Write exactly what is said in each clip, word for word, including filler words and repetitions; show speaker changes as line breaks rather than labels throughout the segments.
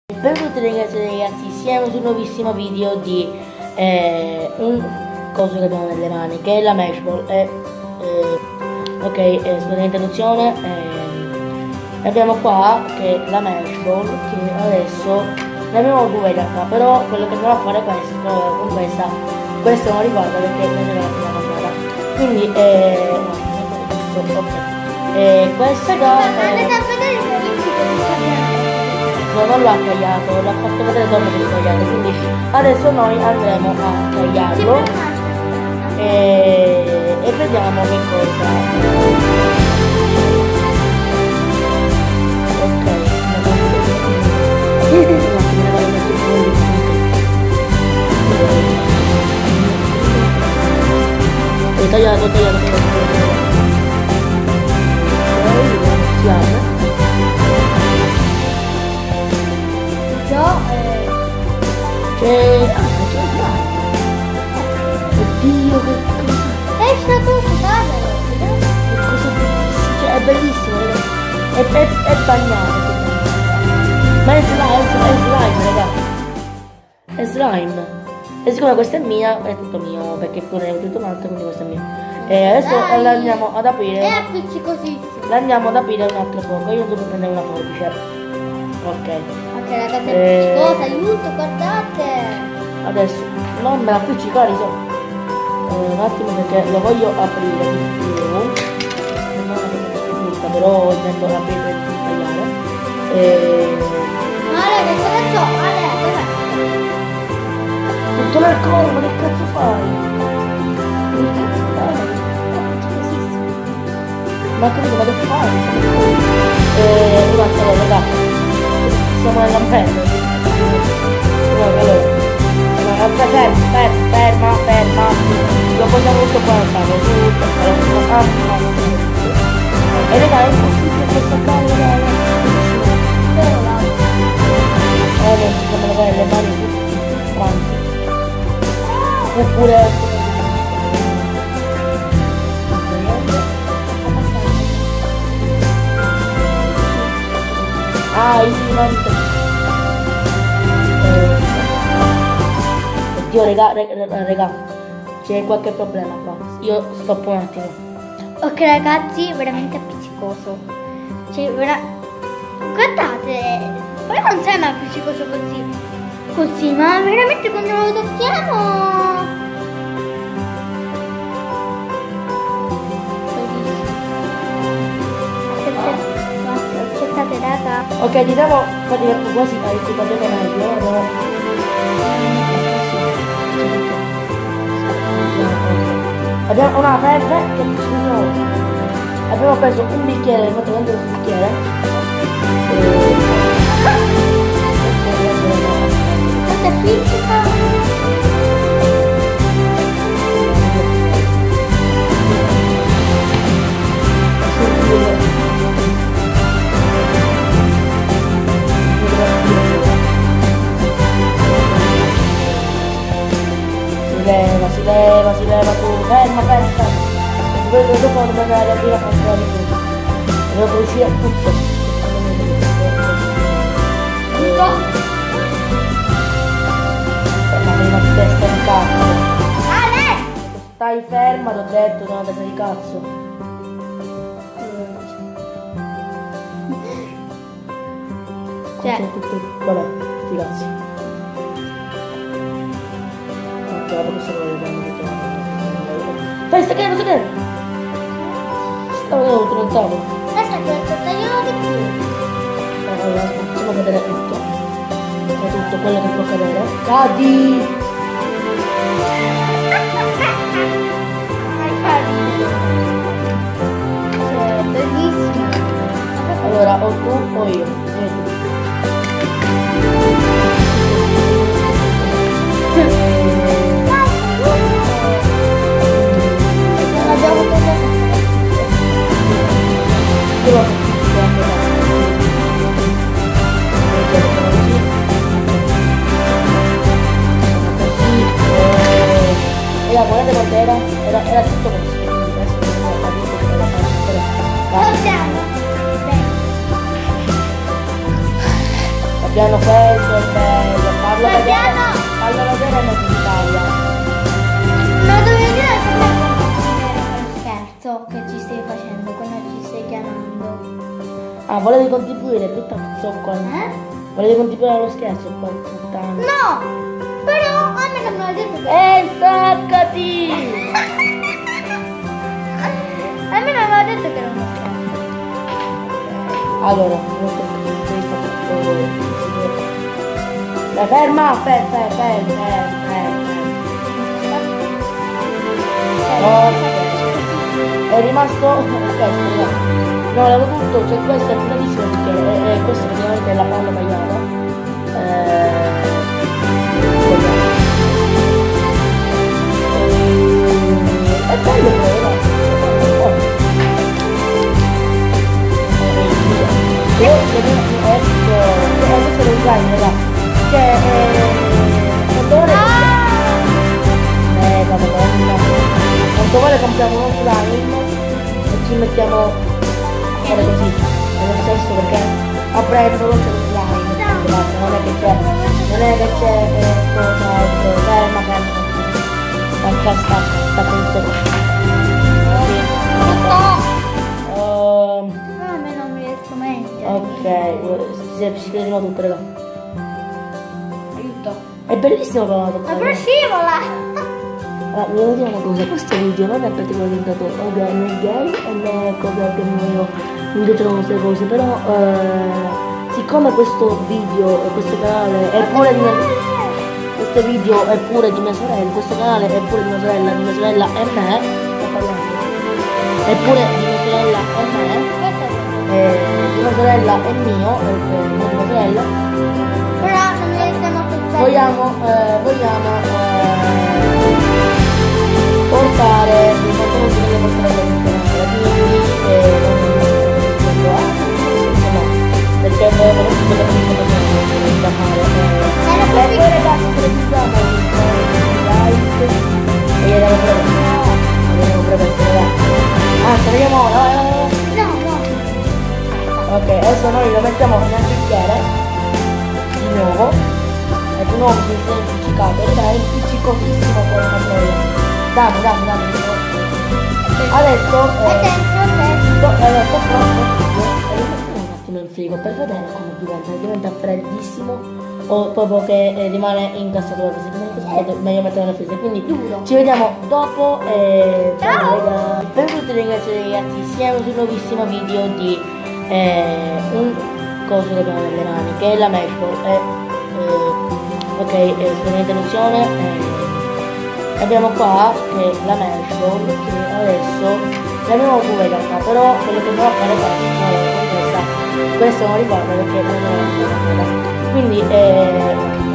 Benvenuti ragazzi e ragazzi, siamo su un nuovissimo video di eh, un coso che abbiamo nelle mani, che è la Mesh Ball. Eh, eh, ok, eh, scusate l'interruzione. Eh, abbiamo qua che è la Mesh Ball, che adesso ne abbiamo due in realtà, però quello che andiamo a fare è questo, con questa, questo non riguarda perché non è la prima cambiata. Quindi, eh, no, ok. Eh, questa da... non l'ha tagliato, l'ha fatto vedere dopo che l'ho tagliato, quindi adesso noi andremo a tagliarlo e, e vediamo che cosa. Ok, ho tagliato, ho tagliato, ho tagliato. C'è... Oddio, che cosa...
È stato guardalo!
Che cosa bellissima, cioè è bellissimo, è, è, è bagnato. Ma è slime, è slime, raga. È slime. E siccome questa è mia, è tutto mio, perché pure ne ho tutto un altro, quindi questo è mio. E adesso
Dai,
la andiamo ad aprire.
è appiccicosissimo.
La andiamo ad aprire un altro poco, io devo prendere una forbice. Ok.
Ok ragazzi, è
Eh.
appiccicosa, aiuto, guardate!
Adesso non me la appiccicare, so. Eh, un attimo perché lo voglio aprire di più. Non è una cosa più brutta, però intendo aprire e tagliare. E...
Ale, che cosa c'ho? Ale, dov'è?
tutto l'alcol, ma che cazzo fai? Che cazzo fai? Ma capito, ma che fai? E un attimo, raga. Siamo nella merda. Guarda, allora. Ferma, ferma, ferma, ferma. Lo vogliamo tutto qua, tutto, tutto. Ah, e raga, è impossibile questa cosa, raga. Eh, non si fanno levare le mani tutti quanti. Oppure... Ah, il finante. Oddio, raga, raga, raga, c'è qualche problema qua. Io stoppo un attimo.
Ok ragazzi, veramente appiccicoso. Cioè, vera... guardate, poi non sembra appiccicoso così. Così, ma veramente quando lo tocchiamo... Aspettate raga.
Ok, diciamo praticamente quasi a ricordarmi meglio. Abbiamo... abbiamo una febbre che abbiamo preso un bicchiere, fatto dentro questo bicchiere.
Questa è fisica.
Si leva, si leva, si leva tu, ferma, ferma. E poi dopo dobbiamo andare a aprire a fare di tutto. Dobbiamo riuscire a tutto.
Tutto?
Ma sei una testa di cazzo.
Ale!
Stai ferma, t'ho detto, sei una testa di cazzo.
Cioè,
Tutto, vabbè, sti cazzi. Ok, dopo questo lo vediamo. Dai, sta cadendo, sta cadendo! Stavo cadendo, non stavo.
adesso che lo tagliamo di più.
Allora, facciamo cadere tutto. Fa tutto quello che può cadere. Cadi!
Hai capito? Cioè, bellissimo.
Allora, o tu o io. Vieni tu.
Non abbiamo tagliato.
Io era, guardate quanto era, era, era tutto questo, adesso non ho capito come la faccio, però
Lo siamo. Bene.
piano questo è bello, farlo
Ma
vedere,
piano!
farlo vedere non in Italia.
Ma dovevi dire come scherzo che ci stai facendo quando ci stai chiamando?
Ah, volevi contribuire tutta zoccola?
Eh?
Volevi contribuire allo scherzo, qua, puttana?
No! Però a me non me l'ha detto che...
Eh, staccati!
A me non mi ha detto che era uno scherzo.
Allora, non so se ferma, ferma, ferma, ferma, ferma. È rimasto questo, no? No, l'avevo tutto, cioè questo è finalissimo perché è, è, questo praticamente è la palla tagliata. Eh, è bello però, io ecco, questo è lo slime, raga. Cioè, eh, quando eh, la madonna. Quanto vuole compriamo uno slime e ci mettiamo a fare così. Nel senso perché a prendere non c'è lo slime. Basta, non è che c'è, non è che c'è eh, cosa altro. Ferma, ferma. Stacca, stacca, stacca un secondo. Um, Ok, si scrivono tutto, raga.
Aiuto.
È bellissimo però la
Ma però scivola!
Allora, vi devo dire una cosa, questo video non è particolarmente né gay e né cosa che io mi piacciono queste cose, però eh, siccome questo video, questo canale è pure di mia, questo video è pure di mia sorella, questo canale è pure di mia sorella, di mia sorella e me, sto parlando, è pure di mia sorella e me. Eh, di mia sorella e mio, eh, non di mia sorella.
Però non mi riescono a portare.
Vogliamo, eh, vogliamo eh, portare dei contenuti nelle vostre canale, quindi eh, non no, perché eh, non si può da fare. E poi ragazzi televiziamo like e io devo prendere. Devo prendere. Ah, speriamo ora. Ok, adesso noi lo mettiamo in antichiere di nuovo e di nuovo si è impiccicato ed è impiccicosissimo con la materia. Dammi, dammi, dammi. Adesso eh, sto, allora, sto pronto un attimo il frigo per vedere come diventa, diventa freddissimo o proprio che eh, rimane incassato la pizza, quindi è meglio mettere nel freezer, quindi ci vediamo dopo e ciao ragazzi. Benvenuti ragazzi, siamo su un nuovissimo video di Eh, un coso che abbiamo nelle mani che è la mashball eh, eh, ok, eh, scusate l'interruzione eh, abbiamo qua che è la mashball che adesso l'abbiamo pure in realtà, però quello che devo fare è questa questo non riguarda perché non è la quindi eh,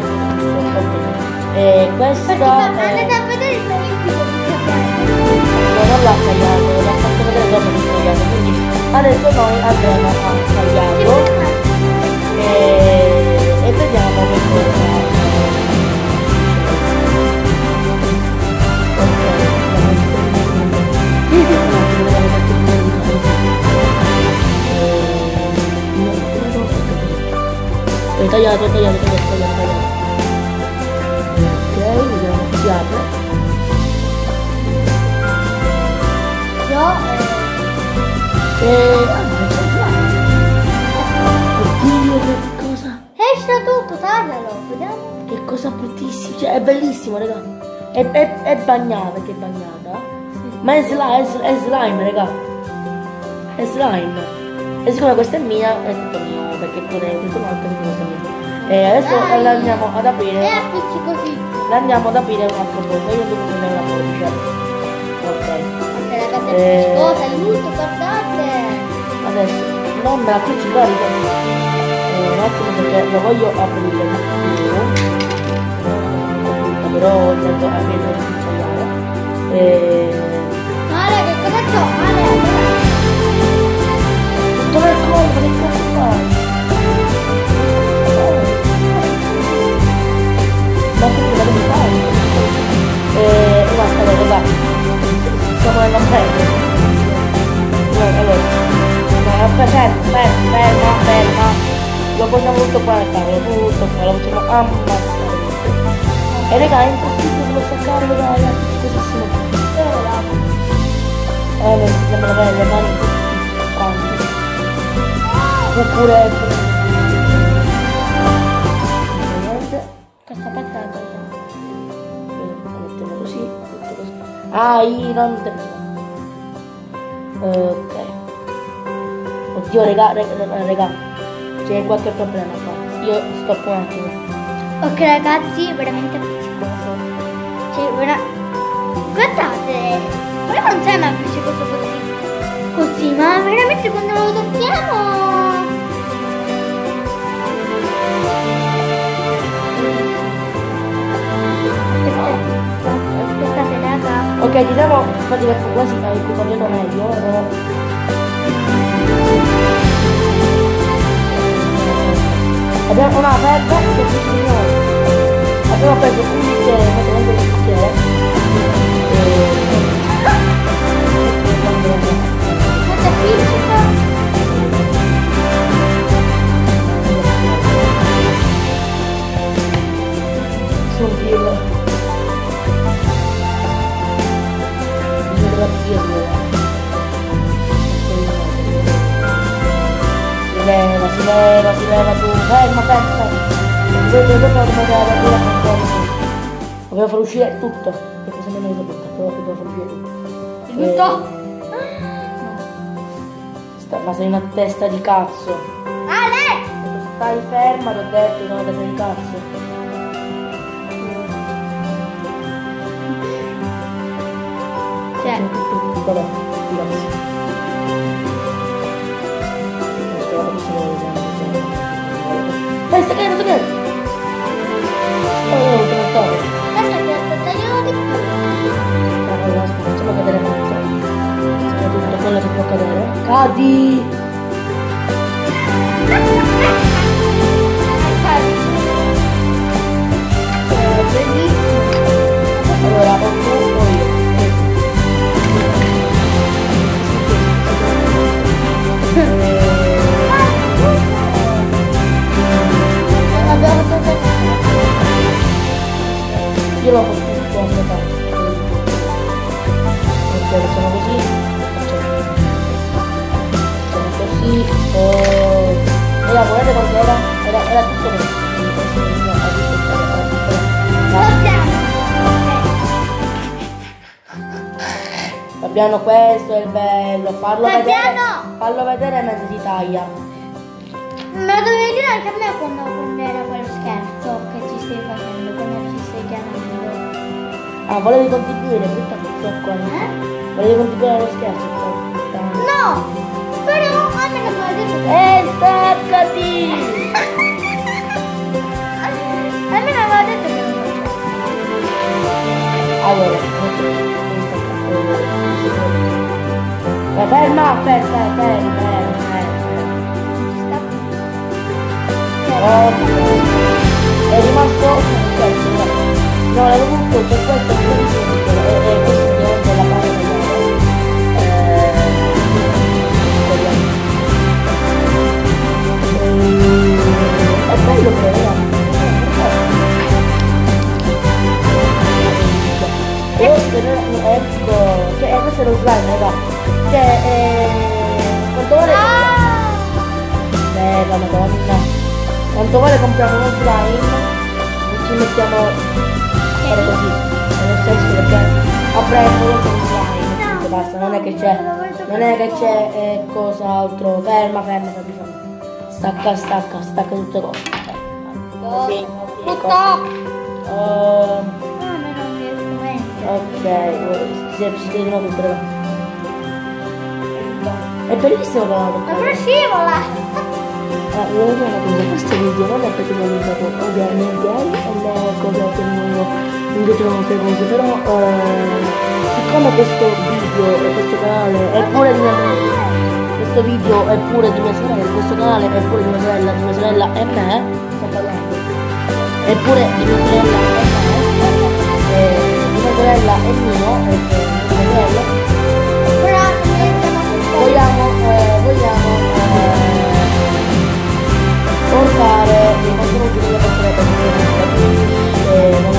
eh, questa
Andate
eh,
a vedere il video.
non l'ha tagliato, l'ha fatto vedere dopo che l'ho tagliato, quindi adesso noi andremo a tagliarlo e, e vediamo che cosa. Ok, tagliato, tagliato, tagliato, tagliato, tagliato. Ok, vediamo, si apre.
Io
E... Oddio, che cosa?
esce tutto, taglialo, vediamo.
Che cosa bruttissima, cioè è bellissimo, raga. È, è, è bagnata, che è bagnata. Sì. Ma è slime, è, è slime, raga. È slime. E siccome questa è mia, è tutto mio, perché pure tutto l'altro è tutto mio. E adesso
Dai.
la andiamo ad aprire.
E appicci così.
La andiamo ad aprire un altro poco. Io devo prendere una forbice. Ok.
Ok ragazzi,
Eh.
appiccicosa, aiuto, guardate.
Adesso non me la appiccicare eh, un attimo perché lo voglio aprire di più. Però intendo aprire di tagliare. E...
Ale, che cosa c'ho? Ale,
Dove è il colpo? Che cazzo fai? Ma che cosa devi fare? E basta, allora, va. Siamo nella fretta. Allora, allora. Ferma, ferma, ferma. Lo portiamo tutto qua nel tavolo, tutto qua, lo facciamo ammazzare. E raga, è impossibile lo staccare, raga, è difficilissimo. Eh, mi sembra avere le mani tutti quanti. Oppure... niente.
Questa patata.
La mettiamo così, tutto così. Ah, io non te... Ok. Oddio, raga, raga, raga. C'è qualche problema qua. Io stoppo un attimo.
Ok ragazzi, veramente appiccicoso. Cioè, vera... guardate, però non sembra appiccicoso così. Così, ma veramente quando lo tocchiamo... Aspettate, aspettate raga.
Ok, ci siamo fatti per quasi equipaggiato meglio. Però... abbiamo una aperta che ci sono. Abbiamo preso un bicchiere, fatto anche un bicchiere.
Questa appiccica.
Sono un filo. Bisogna tirare. Si leva, si leva, si leva tu. Ferma, ferma, ferma. Dopo dopo dobbiamo fare la controllo. Dobbiamo far uscire tutto. Perché se non è tutto, però dobbiamo far uscire tutto.
Tutto?
Sta, ma sei una testa di cazzo.
Ale!
Stai ferma, l'ho detto, sono una testa di cazzo.
Cioè,
Vabbè, grazie. Dai, sta cadendo, sta cadendo! Oh, che non sto.
adesso che tagliamo di più.
Allora, aspetta, facciamo cadere mezzo. C'è tutto quello che può cadere. Cadi! Allora, o tu o io. Io lo faccio tutto a metà. Ok, facciamo così. Facciamo così. Oh. E la guardate quanto era? Era, era tutto così. Fabiano, questo è il bello. Farlo
Fabiano!
vedere. Fallo vedere mentre si taglia.
Ma dovevi dire anche a me quando, quando era quello scherzo che ci stai facendo, quando ci stai chiamando.
Ah, volevi contribuire, brutta zoccola.
Eh?
Volevi contribuire allo scherzo, porca.
No! Però a me non mi ha detto che...
Eh, staccati!
A me non aveva detto che non lo
Allora, ma ferma, aspetta, ferma, ferma, ferma. Ok. È rimasto questo, no, l'avevo avuto per questo e questo è la parola è bello però. Ecco, cioè, questo è lo slime, raga. Cioè, eh, quanto vale? Bella madonna. Quanto vale compriamo uno slime e ci mettiamo a fare così. Nel senso perché a prendere uno slime. Basta, non è che c'è. Non è che c'è eh, cos'altro. Ferma, ferma, ferma. Stacca, stacca, stacca tutte cose. Così. Uh, Ok, si è psichino tutto, raga. È bellissimo però
Ma
toccare.
però scivola!
Ah, io devo dire una cosa, questo video non è perché mi ho usato né gay né cose che non mi piacciono queste cose, però eh, siccome questo video e questo canale è pure di mia questo video è pure di mia sorella, questo canale è pure di mia sorella, di mia sorella e me, sto parlando, è pure di mia sorella e me, eh, mia sorella è mio, e mia sorella.
Però
Vogliamo, eh, vogliamo, eh, portare dei contenuti delle persone per eh, non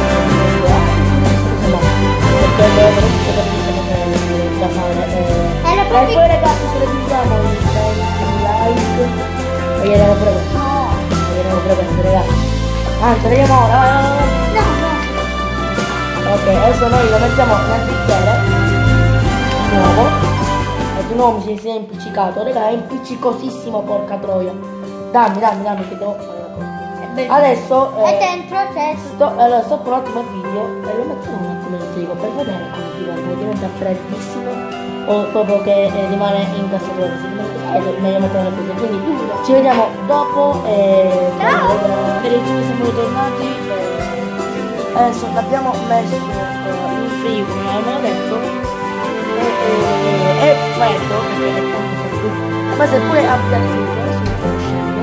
no, perché le veramente da fare eh. E poi ragazzi, se raggiungiamo i venti like vediamo pure questo.
No.
Vediamo pure questo, ragazzi. Anzi, vediamo ora.
No, no.
Ok, adesso noi lo mettiamo nel bicchiere di nuovo. E di nuovo mi si è impiccicato, raga, è impiccicosissimo, porca troia. Dammi, dammi, dammi che devo fare la cosa. Adesso
E
eh,
dentro c'è
sto, allora, stoppo un attimo il video e lo mettiamo un attimo in frigo per vedere come diventa, diventa freddissimo o proprio che eh, rimane incassato. È meglio metterlo nel frigo. Quindi ci vediamo dopo. Eh,
Ciao.
Per il video siamo ritornati. Eh, adesso l'abbiamo messo eh, in frigo, come avevamo detto. E, eh, è freddo perché è tanto freddo. Ma se pure appiattito, adesso mi sto uscendo.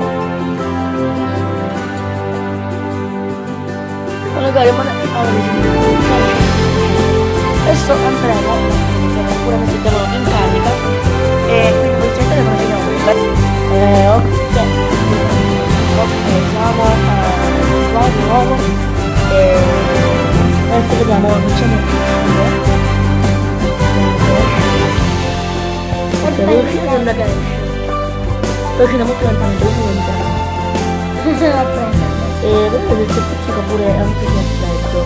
Magari, ma adesso andremo pure metterlo in carica e quindi voi sentite come vediamo eh, ok ok siamo qua di nuovo e adesso vediamo facciamo se riuscite sembra che esce poi uscite molto lentamente uscite e vedete che si appiccica pure anche nel freddo.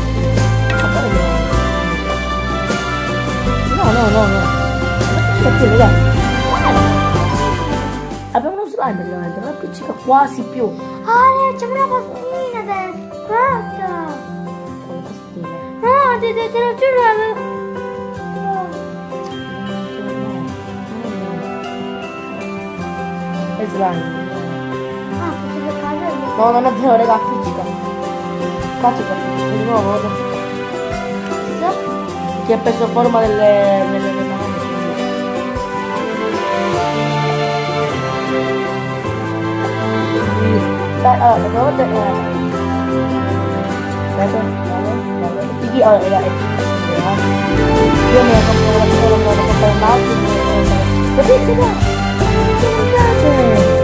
No, no, no, no. Appiccica più, ragazzi. Abbiamo uno slime praticamente, non appiccica quasi più.
Ah, c'è una pastina dentro. Guarda.
Quale pastina?
No, te, te, te lo giuro.
È slime.
No,
non è vero, raga, appiccica. Quanto ti appiccica di nuovo? Ti ha preso forma delle, delle, delle mani. Dai, allora, una volta... Aspetta, guarda, fighi, allora, raga, è fighissimo, eh. Io me la compro da solo, me la compro un altro. Capite, raga? Guardate!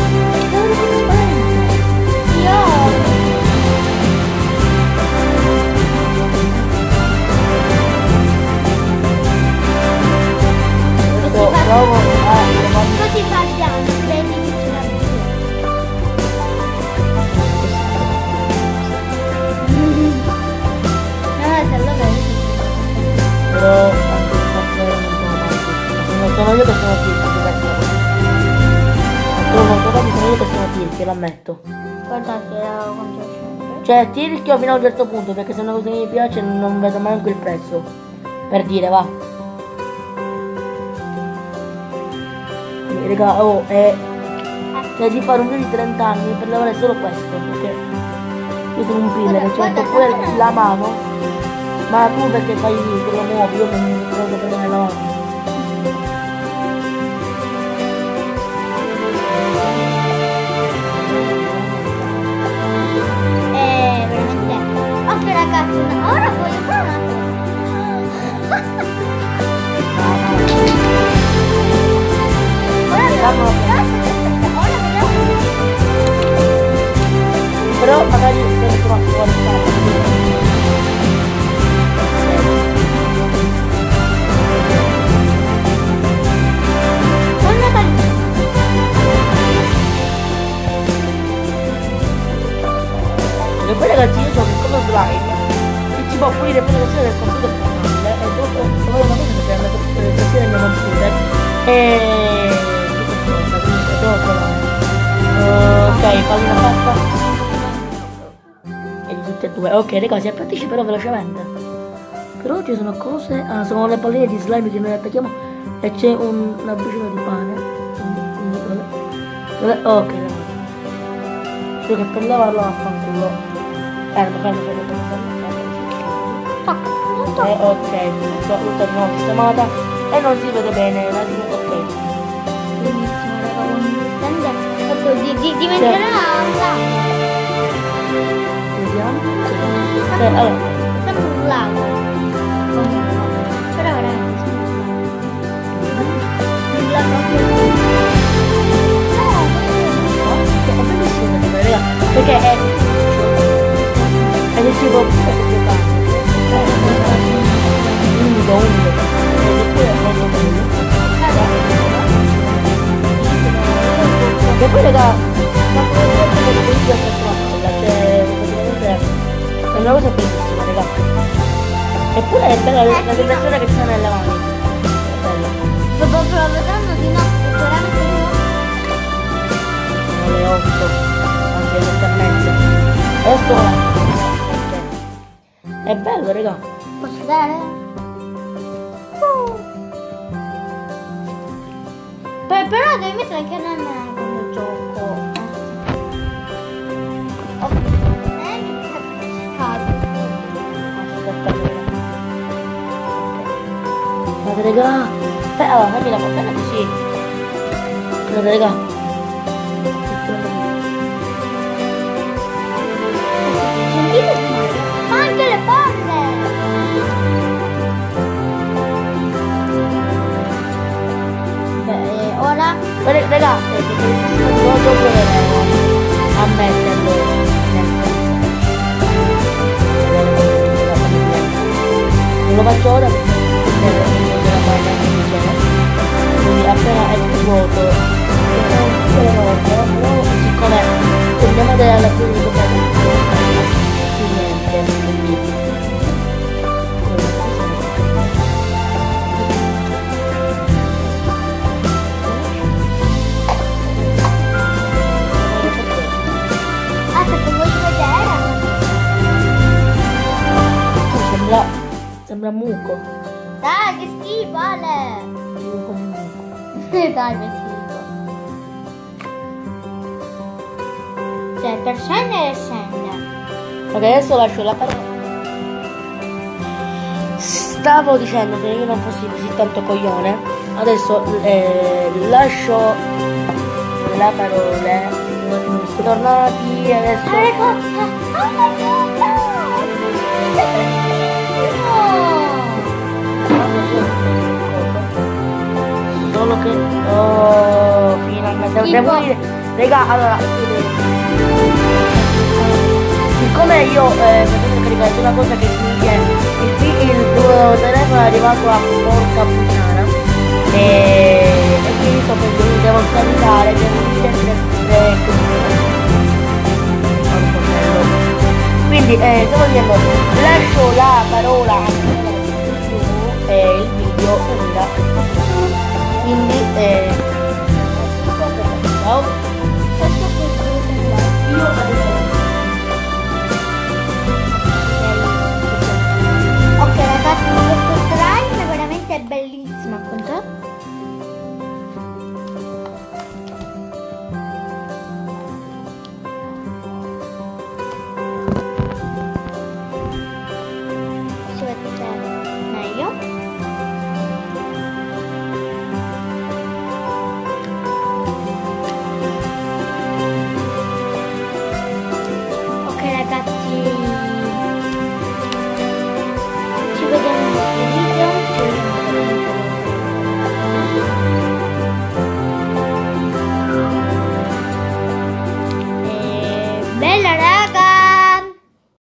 Provo a
così parliamo, prendi che ce no, se lo vedi.
però non sono io che sono tirchi, sono ancora sono io che sono tirchi, l'ammetto.
Guardate quanto scende.
Cioè tirchio fino a un certo punto, perché se una cosa mi piace non vedo manco il prezzo. Per dire, va. Raga, oh, eh, cioè di fare un video di trenta anni per lavorare solo questo, perché io sono un piller, cioè ho pure la mano, ma tu perché fai te lo muovi, io non mi trovo per la mano.
Eh, veramente. Ok ragazzi, ora voglio fare una cosa.
Però magari devo trovare fuori casa. E poi ragazzi io gioco come slime che ci può pulire pure le del computer personale e dopo trovare una cosa che permette tutte le sessioni del mio computer e questa cosa quindi devo trovare uh, ok pallina fatta e di tutte e due ok ragazzi si appatisce però velocemente però ci sono cose ah, sono le palline di slime che noi attacchiamo e c'è un, una briciola di pane quindi, quindi, ok solo che per lavarlo affanculo fermo fermo fermo fermo fermo eh, ok tutta tutta di nuovo sistemata e non si vede bene un attimo ok
Benissimo raga, quando ecco di, di, diventerà là.
Vediamo eh, allora
Sembra un lago. Però veramente sembra un lago. Un lago proprio.
è bellissimo devo pure giocare. Umido, umido. Eppure è molto bello. E poi raga, ma come vedete che il video è fatto, cioè praticamente è una cosa bellissima, raga. Eppure è bella la vibrazione che c'è nelle mani. È bella.
Sto proprio vedendo di notte, veramente di notte.
Sono le otto, anche le otto e mezza. È otto ore. È bello, raga.
Posso vedere? Uh. Per, però devi mettere che non è come gioco. Ok. Eh, mi è appiccicato.
Guarda raga. Beh, allora, fammi la bene così. Guarda raga.
Anche le palle! Beh, ora...
Guarda, raga, non dopo a metterlo. Non lo faccio ora perché della pagina quindi appena è più vuoto però siccome dobbiamo andare alla fine di niente quindi
aspetta, voglio vedere.
sembra sembra muco.
Dai, che schifo, Ale!
Muco di muco.
Dai, che schifo. Cioè, per scendere, scende.
Ok, adesso lascio la parola. Stavo dicendo che io non fossi così tanto coglione. Adesso eh, lascio la parola. Tornati adesso.
Ale, cosa?
Solo che oh finalmente devo dire raga allora siccome io eh, potete caricare una cosa che mi viene il, il tuo telefono è arrivato a porca puttana e, e quindi sto pensando devo salutare devo dire quindi eh, stavo dicendo lascio la parola e il video quindi eh, ciao io adesso